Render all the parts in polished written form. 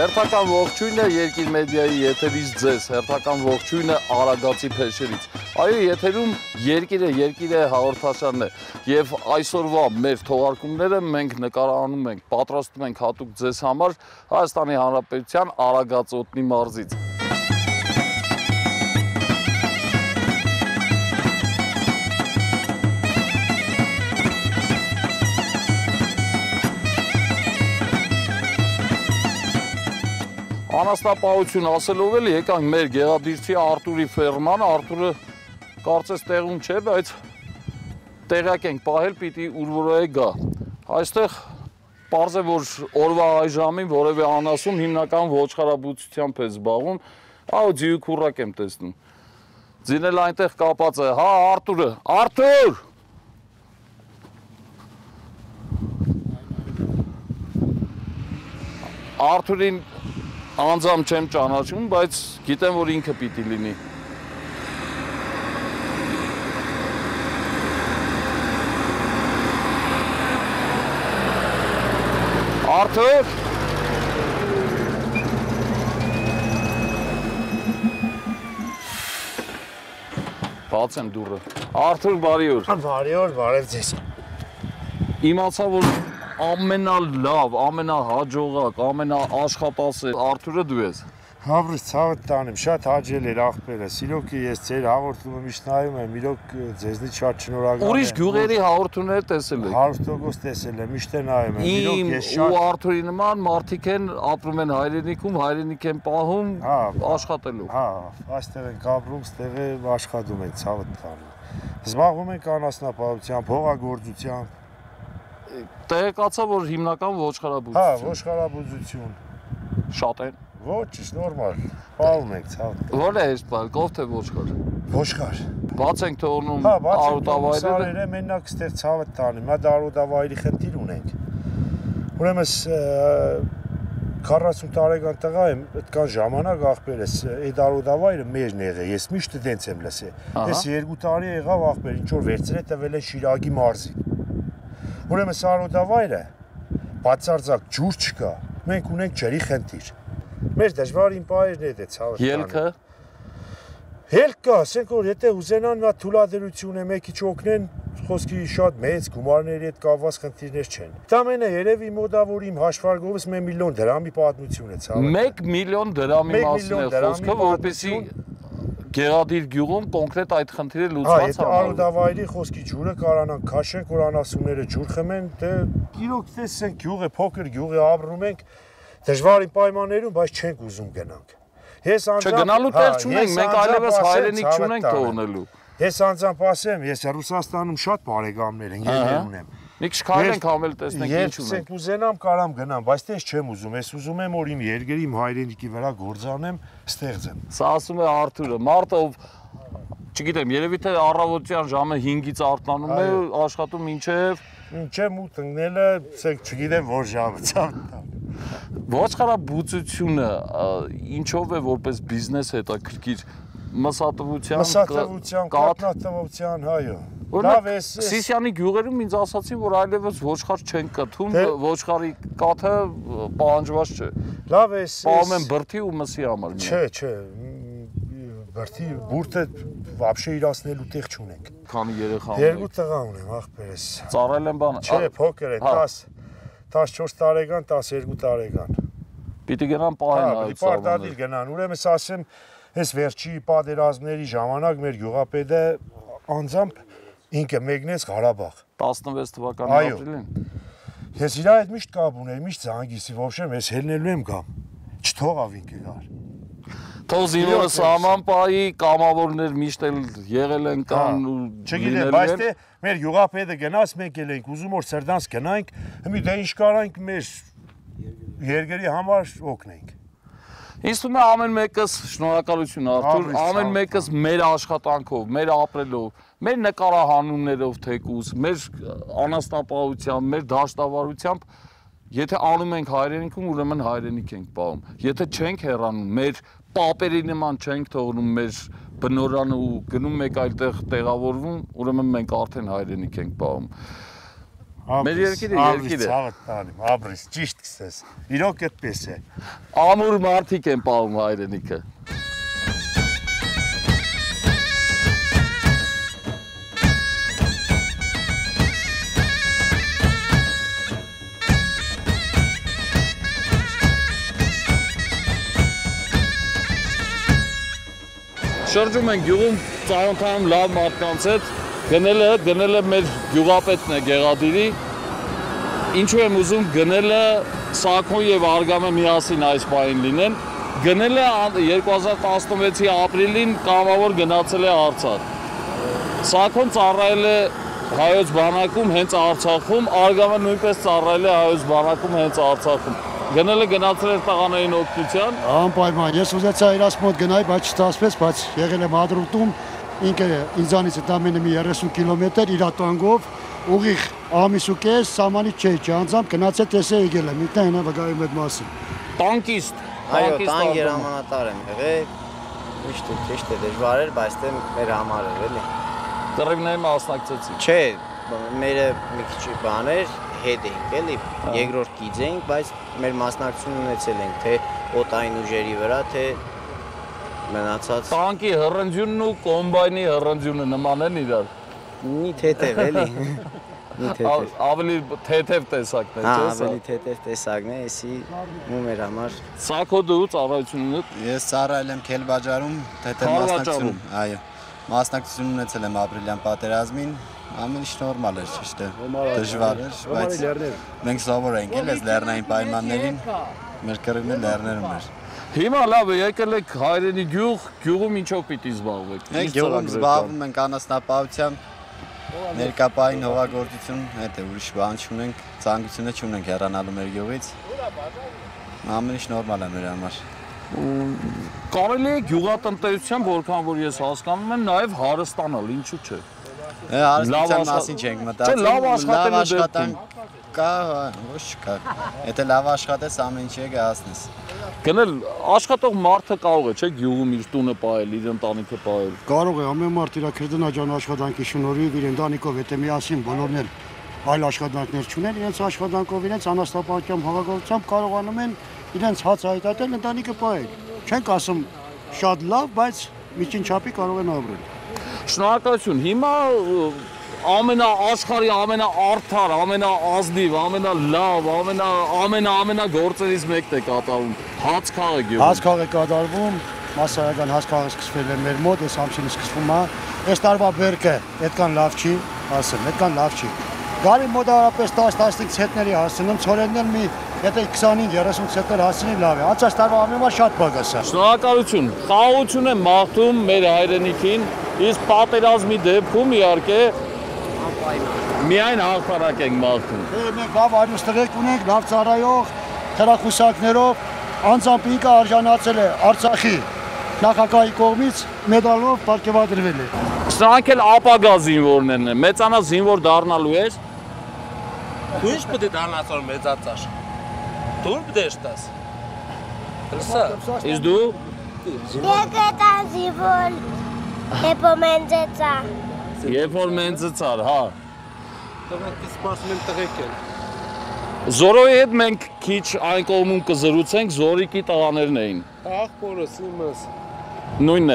Հերթական ողջույնը Երկիր մեդիայի եթերից ձեզ, հերթական ողջույնը Արագածի փեշերից։ Այո, եթերում Երկիրը հաղորդաշարն է, եւ այսօրվա մեր թողարկումները մենք նկարահանում ենք, պատրաստում ենք հատուկ ձեզ համար Հայաստանի Հանրապետության Արագած օտնի մարզից։ Անասնապահություն ասելով էլ եկանք մեր գեղադիրցի Արտուրի ֆերման, Արտուրը կարծես տեղում չէ, բայց տեղյակ ենք պահել, պիտի ուր-որ գա։ Այստեղ պարզ է, որ օրվա այ ժամին որևէ անասուն հիմնական ոչխարաբուծությամբ է զբաղվում, այո ձիու քուռակ եմ տեսնում։ Ձին էլ այնտեղ կապած է, հա Արտուրը, Արտուր! Արտուրին անձամ չեմ ճանաչում, բայց գիտեմ, որ ինքը պիտի լինի։ Արտուր! Բացեմ դուռը։ Արտուր, բարի օր։ Բարի օր, բարև ձեզ։ Իմացա, որ ամենալավ, ամենահաջողակ, ամենաաշխատասեր Արտուրը դու ես։ Հավրից ցավդ տանեմ, շատ հաճել էր աղբերս։ Իրոք ես ձեր հաղորդումը միշտ նայում եմ, իրոք ձեզնից շատ շնորհակալ եմ։ Ուրիշ գյուղերի հաղորդումներ տեսել եք։ 100% տեսել եմ, միշտ նայում եմ։ Իրոք ես շատ ու Արտուրի նման մարդիկ են ապրում են հայրենիքում, հայրենիք են պահում, աշխատելու։ Հա, այստեղ ենք ապրում, ստեղ է աշխատում ենք, ցավդ տանում։ Զբաղվում ենք անասնապահությամբ, հողագործությամբ։ Տեղեկացա, որ հիմնական ոչխարաբուծություն։ Հա, ոչխարաբուծություն։ Շատ են։ Ոչ, նորմալ։ Պահում ենք, ցավդ։ Ո՞ր է այս բան, կով թե ոչխար։ Ոչխար։ Բաց ենք թողնում Հա, արոտավայրերը։ Մենակ ստեղ ցավդ տանում, հա արոտավայրի խնդիր ունենք։ Ուրեմն 40 տարեկան տղա եմ, այդքան ժամանակ աղբերս, այդ արոտավայրը մերն եղե, ես միշտ դենց եմ լսել։ Ես 2 տարի եղավ աղբեր, ինչ որ վերցրել տվել են Շիրակի մարզին։ Ուրեմն արոտավայրը բացարձակ ջուր չկա, մենք ունենք ջրի խնդիր։ Մեր դժվարին պահերն է ցավը։ Ելքը։ Ելք կա, ասենք որ եթե ուզենան նա թույլատրություն է մեկի չօգնեն, խոսքի շատ մեծ գումարների հետ կապված խնդիրներ չեն։ Դա մենը երևի մոդա որ իմ հաշվարկովս 1 միլիոն դրամի պատմություն է ցավը։ 1 միլիոն դրամի մասին է խոսքը, որպեսզի Գեղադիր գյուղում կոնկրետ այդ խնդիրը լուծված է։ Այդ արոտավայրի խոսքի ջուրը կարանան քաշենք, որ անասունները ջուր խմեն, դե իրոք տեսենք գյուղը փոքր գյուղ է, ապրում ենք դժվարին պայմաններում, բայց չենք ուզում գնանք։ Ես անձամբ չգնալու տեղ չունենք, մենք այլևս հայրենիք չունենք թողնելու։ Ես անձամբ ասեմ, ես Ռուսաստանում շատ բարեկամներ են, ելներ ունեմ։ Մի քիչ քայլենք համել տեսնենք ինչ ունենք։ Ես ուզենամ կարամ գնամ, բայց դες չեմ ուզում, ես ուզում եմ որ իմ երկրի, իմ հայրենիքի վրա գործանեմ, ստեղծեմ։ Սա ասում է Արտուրը, մարդը ով չգիտեմ, երևի թե առավոտյան ժամը 5-ից արթնանում է, աշխատում մինչև մութ ընկնելը, չգիտեմ որ ժամը ցավտա։ Ոչխարաբուծությունը ինչով է որպես բիզնես հետաքրքիր մսատվության, կատնատվության, հայո։ Լավ է, Սիսյանի գյուղերում ինձ ասացին, որ այլևս ոչխար չեն կթում, ոչխարի կաթը պահանջված չէ։ Լավ է, պահում են բրդի ու մսի համար։ Չէ, բրդի բուրդը вообще իրացնելու տեղ չունենք։ Քանի երեխա ունեք։ 2 տղա ունեմ, աղբերս։ Ծառայել են բանը։ Չէ, փոքր են, 14 տարեկան, 12 տարեկան։ Պիտի գնան պահեն այդ ծառաները։ Պարտադիր գնան, ուրեմն ասեմ, այս վերջի պատերազմների ժամանակ մեր գյուղապետը անձամբ ինքը մեկնեց Ղարաբաղ 16 թվականի ապրիլին։ Ես իր հետ միշտ կապ ուներ, միշտ զանգիսի, ոբշեմ, ես հելնելու եմ գամ։ Չթողավ ինքը գար։ Թող զինվորը սահման պահի, կամավորներ միշտ էլ եղել են կան ու չգիտեմ, բայց թե մեր գյուղապետը գնաց, մենք էլ ենք ուզում որ Սրդանց գնանք, մի դե ինչ կարանք մեր երկրի համար օգնենք։ Ինձ թվում է ամեն մեկս շնորհակալություն Արտուր, ամեն մեկս մեր աշխատանքով, մեր ապրելով, մեր նկարահանումներով թեկուզ, մեր անասնապահությամբ, մեր դաշտավարությամբ, եթե անում ենք հայրենիքում, ուրեմն հայրենիք ենք պահում։ Եթե չենք հեռանում, մեր պապերի նման չենք թողնում մեր բնորանը ու գնում մեկ այլ տեղ տեղավորվում, ուրեմն մենք արդեն հայրենիք ենք պահում։ Մեր երկիրը երկիր է։ Ցավը տանիմ, աբրիս, ճիշտ կսես։ Իրոք այդպես է։ Ամուր մարդիկ են պահում հայրենիքը։ Շրջում են գյուղում ծանոթանում լավ մարդկանց հետ, գնելը մեր գյուղապետն է Գեղադիրի, ինչու եմ ուզում գնելը Սաքոն եւ Արգամը միասին այս պահին լինեն, գնելը 2016-ի ապրիլին կամավոր գնացել է Արցախ, Սաքոն ծառայել է հայոց բանակում հենց Արցախում, Արգամը նույնպես ծառայել է հայոց բանակում հենց Արցախում, գնելը գնացել էր տղաներին օգնության։ Անպայման, ես ուզեցա իրաց մոտ գնայի, բայց չստացվեց, բայց եղել եմ Հադրութում, ինքը ինձանից ընդամենը մի 30 կիլոմետր իր տանգով, ուղիղ ամիս ու կես, սահմանից չէի անձամբ գնացել տեսա եկել եմ, ինքն է վկայում այդ մասին։ Տանկիստ։ Այո, տանկ երամանատար եմ եղել, միշտ ճիշտ է դժվար էր, բայց դե մեր համար էր, էլի։ Կռիվների մասնակցեցի։ Չէ, մերը մի քիչ բան էր, հետ էինք, էլի, երկրորդ գիծ էինք, բայց մեր մասնակցություն ունեցել ենք, թե օտային ուժերի վրա, թե մնացած։ Տանկի հռնձյունն ու կոմբայնի հռնձյունը նման են իրար։ Մի թեթև, էլի։ Մի թեթև։ Ավելի թեթև տեսակն է, Հա, չէ՞։ ավելի թեթև տեսակն է, էսի ու մեր համար։ Սաքո դու ծառայությունն Ես ծառայել եմ Քելբաջարում, թեթև մասնակցություն, այո։ Մասնակցություն ունեցել եմ ապրիլյան պատերազմին, ամեն ինչ նորմալ էր, ճիշտ է, դժվար էր, բայց մենք սովոր ենք էլ այս լեռնային պայմաններին, մեր կռիվն էլ լեռներում էր։ Հիմա լավ է, եկել եք հայրենի գյուղ, գյուղում ինչով պիտի զբաղվեք։ Մենք գյուղում զբաղվում ենք անասնապահությամբ, ներկապային հողագործություն, հետ է, ուրիշ բան չունենք, ցանկությունը չունենք հեռանալու մեր գյուղից։ Ամեն ինչ նորմալ է մեր համար։ Կարելի է գյուղատնտեսությամբ, որքան որ ես հասկանում եմ, նաև հարստանալ, ինչու՞ չէ։ Հարստության մասին չենք մտածում։ Լավ աշխատանք կա, ոչ չկա։ Եթե լավ աշխատես, ամեն ինչ է հասնես։ Գնել աշխատող մարդը կարող է, չէ՞, գյուղում իր տունը պահել, իր ընտանիքը պահել։ Կարող է ամեն մարդ իր քրտնաջան աշխատանքի շնորհիվ իր ընտանիքով եթե միասին բոլորն էլ այլ աշխատանքներ չունեն, իրենց աշխատանքով, իրենց անաստապահությամբ, հողագործությամբ կարողանում են իրենց հաց հայտարարել, ընտանիքը պահել։ Չենք ասում շատ լավ, բայց միջին չափի կարող են ապրել։ Շնորհակալություն։ Հիմա աշխարհի ամենաարդար, ամենաազնիվ, ամենալավ, ամենագործերից մեկն է կատարում։ Հաց քաղը գյուղում։ Հաց քաղը կատարվում, massայական հաց քաղը սկսվել է մեր մոտ, այս ամսինը սկսվում է։ Այս տարվա բերքը այդքան լավ չի, ասեմ, այդքան լավ չի։ Գարի մոտավորապես 10-15 ցենտների հասնում, ցորենն էլ մի եթե 25-30 ցենտներ հասնի լավ է։ Անցած տարվա ամենամա շատ պակաս է։ Շնորհակալություն։ Խաղաղություն եմ մաղթում մեր հայրենիքին, իսկ պատերազմի դեպքում իհարկե միայն հաղթարակ ենք մաղթում։ Մենք լավ արյունստղեք ունենք, լավ ծառայող, թերախուսակներով, անձամբ ինքը արժանացել է Արցախի նախագահի կողմից մեդալով պարգևատրվել է։ Սրանք էլ ապագա զինվորներն են, մեծանա զինվոր դառնալու ես։ Դու ինչ պետք է դառնաս որ մեծացար։ Դու պետք է ստաս։ Լսա։ Իսկ դու Եկետան զինվոր հեպոմենձեցա։ երբ որ մենձծար, հա։ Տղեկ սպասում են տղեկ են։ Զորոյի հետ մենք քիչ այն կողմում կզրուցենք, Զորիկի տղաներն էին։ Աղբորս իմս։ Նույնն է։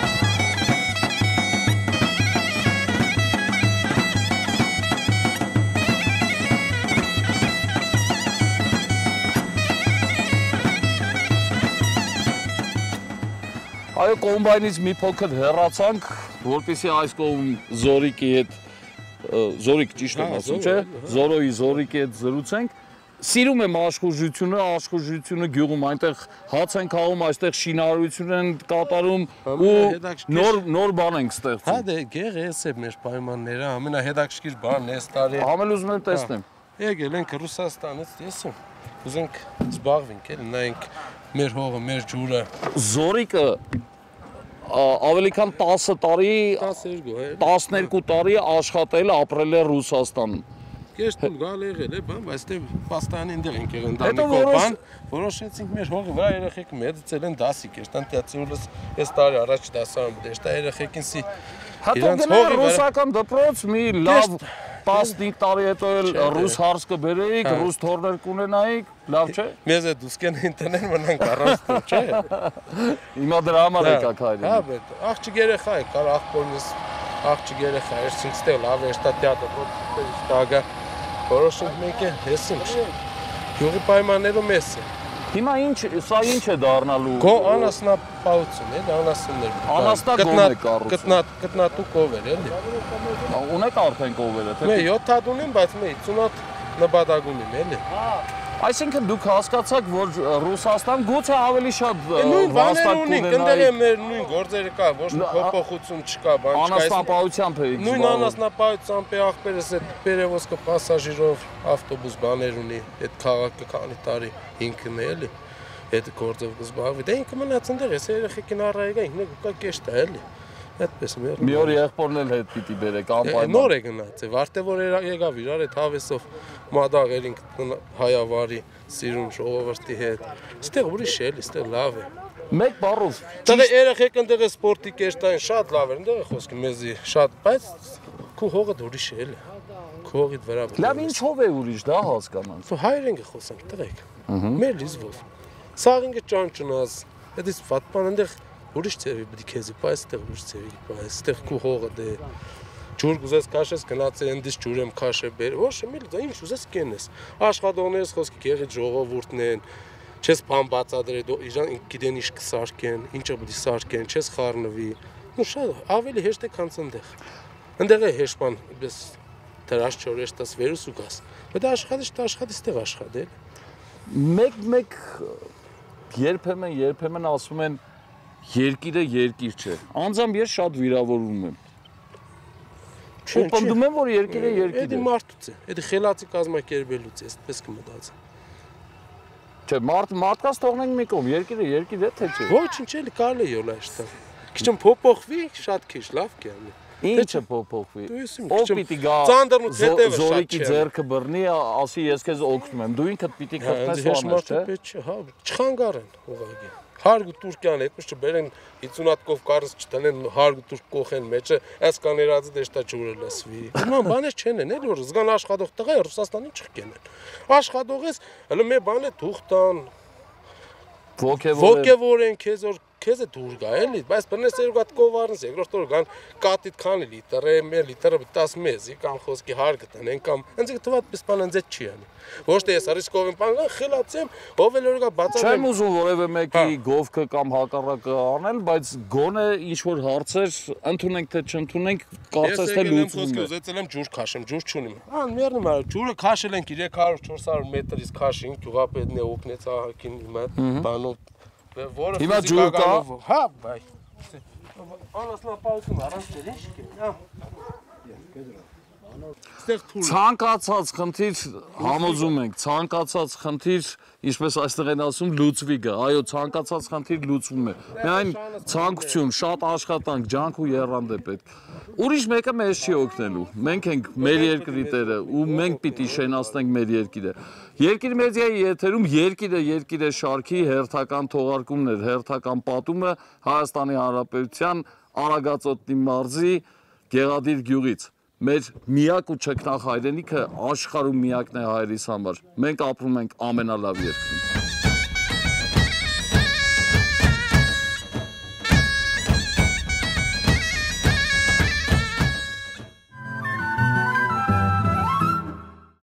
Այո, կոմբայնից մի փոքր հեռացանք, որպեսզի այս կողմ Զորիկի հետ, Զորիկ ճիշտ եմ ասում, չէ՞, Զորիկի հետ զրուցենք։ Սիրում եմ աշխուժությունը գյուղում, այնտեղ հաց են խաղում, այստեղ շինարարություն են կատարում ու նոր բան ենք ստեղծում։ Հա դե գեղես է մեր պայմանները, ամենահետաքրքիր բանն է ստարի։ Համել ուզում եմ տեսնեմ։ Եկել ենք Ռուսաստանից, տեսում։ Ուզենք զբաղվենք, էլի նայենք մեր հողը, մեր ջուրը։ Զորիկը ավելի քան 10 տարի, 12 տարի աշխատել, ապրել է Ռուսաստանում։ Ես դու գալ եղել է, բան, բայց դե պաստանի ինտեղ ենք եղել ընտանիքով, բան, որոշեցինք մեր հողը վրա երեխեքը մեծացել են դասիկ, երտան տեատրոլս այս տարի առաջ դասարան դեշտա երեխեքին սի Հատո գնա ռուսական դպրոց մի լավ 15 տարի հետո էլ ռուս հարց կբերեիք, ռուս թորներ կունենայիք, լավ չէ։ Մեզ է դուս կեն ինտերնետ մնանք առանց դու, չէ։ Հիմա դրա համար եկաք հայրենիք։ Հա, բետ, աղջիկ երեխա է, կար աղբորնից աղջիկ երեխա է, ինքստեղ լավ է, շտա թեատր, որ շտագա, որոշենք մենք է հեսինք, գյուղի պայմաններում ես է։ Հիմա սա ինչ է դառնալու։ Գո անասնապահություն է, անասուններ։ Անասնագոմ է կառուցում։ Գտնատու կովեր էլի։ Ունեք արդեն կովերը, թե։ Მე 7 հատ ունեմ, բայց მე 50 հատ նպատակ ունեմ, էլի։ Այսինքն դուք հասկացաք, որ Ռուսաստան գուցե ավելի շատ նույն բաներ ունի, կունենայի։ կնդեղ է մեր նույն գործերը կա, ոչ մի փոփոխություն չկա, բան չկա։ Անասնապահությամբ է։ Նույն անասնապահությամբ է աղբերս այդ Պերևոսկը պասաժիրով ավտոբուս բաներ ունի, այդ քաղաքը քանի տարի ինքն է էլի, այդ գործով կզբաղվի։ Դե ինքը մնաց ընդեղ, ես երեխեքին առայգա ինքն կա կեշտ է էլի։ Այդպես մեր։ Մի օր եղբորն էլ հետ պիտի բերեք անպայման։ Նոր է գնացել, վարտե որ եկավ իրար այդ հավեսով մադաղերին հայավարի սիրուն ժողովրդի հետ։ Ստեղ ուրիշ է, ստեղ լավ է։ Մեկ բառով։ Դա երեխեք ընդեղ է սպորտի կեշտային շատ լավ է, ընդեղ է խոսքը մեզի շատ, բայց քո հողը ուրիշ է, քո հողիդ վրա։ Լավ ինչով է ուրիշ, դա հասկանանք։ Հայերեն խոսանք, տղեկ։ Մեր լիզվով։ Սաղինգը ճանճնազ, այդից պատման ընդեղ ուրիշ ծևի պիտի քեզի պայս, այդտեղ ուրիշ ծևի պայս, այդտեղ քո հողը դե ջուր գուզես քաշես գնացել ընդից ջուր եմ քաշե բեր, ոչ մի դա ինչ ուզես կենես։ Աշխատողներս խոսքի գեղի ժողովուրդն են, չես բան բացադրել, իրան գիտեն ինչ կսարքեն, ինչը պիտի սարքեն, չես խառնվի։ Ու շատ ավելի հեշտ է քան ընդեղ։ Ընդեղ է հեշտան, պես դրաշ չորես տաս վերուս ու գաս։ Բայց աշխատից տեղ աշխատել։ Մեկ երբեմն ասում են երկիրը երկիր չէ։ Անձամբ ես շատ վիրավորում եմ։ Ու պնդում եմ, որ երկիրը երկիր է։ Էդի մարդուց է, էդի խելացի կազմակերպելուց է, այդպես կմտածեմ։ Չէ, մարդկանց թողնենք մի կողմ, երկիրը երկիր է, թե չէ։ Ոչինչ էլի կարելի է ոլա այստեղ։ Քիչ փոփոխվի, շատ քիչ լավ կյանի։ Ինչը փոփոխվի։ Ով պիտի գա զորիկի ձեռքը բռնի, ասի ես քեզ օգնում եմ։ Դու ինքդ պիտի քրտնես անես, չէ։ Հա, չխանգարեն ուղղակի։ Հարգ ու турքյան եկուս չբերեն 50 հատ կով կարս չտնեն հարգ ու турք կողեն մեջը, այս կաներածը դեշտա ջուրը լսվի։ Նման բաներ չեն են, էլի որ զգան աշխատող տղա է Ռուսաստանին չկենեն։ Աշխատող ես, հələ մի բան է թուղթան։ Ոգևորեն քեզ է դուր գա էլի, բայց բնես երկու հատ կովարնս երկրորդ օր գան կատիտ քանի լիտր է, մի լիտրը 10 մեզի կամ խոսքի հարգը տնեն կամ ինձ թվաց բան ընձետ չի անի։ Ոչ թե ես ռիսկով եմ բան խելացեմ, ով էլ օրգա բացատրեմ։ Չեմ ուզում որևէ մեկի գովքը կամ հակառակը անել, բայց գոնե ինչ որ հարցեր ընդունենք թե չընդունենք, կարծես թե լուծվում է։ Ես ուզեցել եմ ջուր քաշեմ, ջուր չունիմ։ Մերնում արի, ջուրը քաշել ենք 300-400 մետրից քաշին, գյուղապետն է օգնեց ահագին հիմա բանով Հիմա ջուր կա։ Հա, բայ։ Անասնապահություն առանց դեր ինչ կա։ Ցանկացած խնդիր համոզում ենք, ցանկացած խնդիր, ինչպես այստեղ են ասում, լուծվի գա։ Այո, ցանկացած խնդիր լուծվում է։ Միայն ցանկություն, շատ աշխատանք, ջանք ու եռանդե պետք։ Ուրիշ մեկը մեզ չի օգնելու։ Մենք ենք մեր երկրի տերը ու մենք պիտի շենացնենք մեր երկիրը։ Երկիր մեդիայի եթերում Երկիրը շարքի հերթական թողարկումներ, հերթական պատումը Հայաստանի Հանրապետության Արագածոտնի մարզի Գեղադիր գյուղից։ Մեր միակ ու չքնաղ հայրենիքը աշխարհում միակն է հայրիս համար։ Մենք ապրում ենք ամենալավ երկրում։